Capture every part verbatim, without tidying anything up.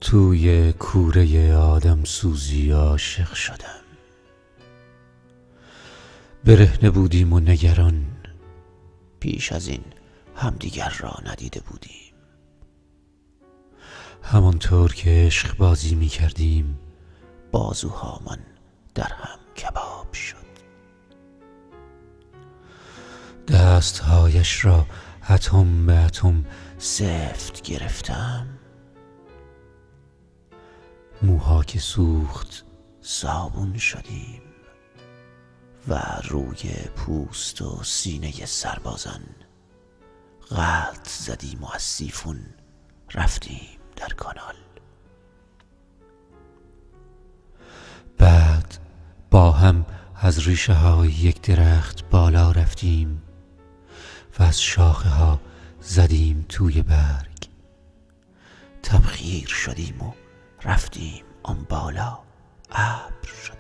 توی کوره آدم سوزی عاشق شدم. برهنه بودیم و نگران، پیش از این همدیگر را ندیده بودیم. همانطور که عشق بازی می کردیم بازوهامان در هم کباب شد. دستهایش را اتم به اتم سفت گرفتم. موها که سوخت صابون شدیم و روی پوست و سینه سربازان غلط زدیم و از سیفون رفتیم در کانال. بعد با هم از ریشه های یک درخت بالا رفتیم و از شاخه ها زدیم توی برگ. تبخیر شدیم و رفتیم آن بالا، ابر شدیم.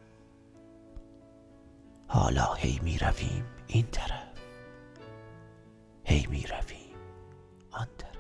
حالا هی می رویم این طرف، هی می رویم آن طرف.